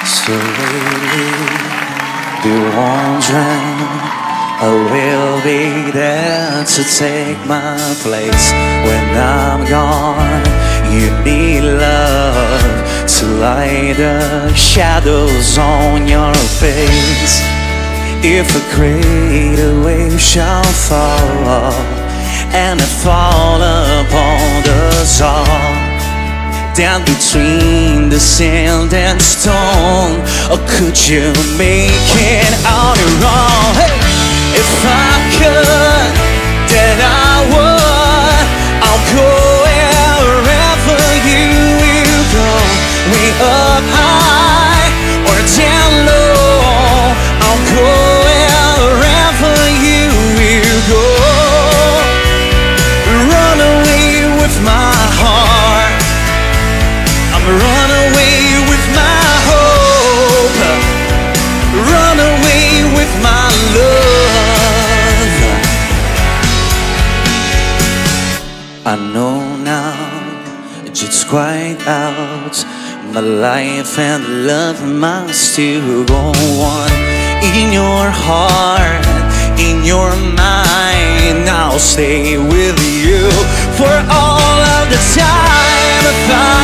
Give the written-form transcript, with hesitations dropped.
So lately, be wondering, I will be there to take my place when I'm gone. You need love to light the shadows on your face. If a greater wave shall fall and fall upon us all, down between the sand and stone, or could you make it on your own? Hey! If I could, then I would. I'll go wherever you will go. Way up high or down low, I'll go wherever you will go. Run away with my heart, run away with my hope, run away with my love. I know now it's quite out. My life and love must still go on. In your heart, in your mind, I'll stay with you for all of the time.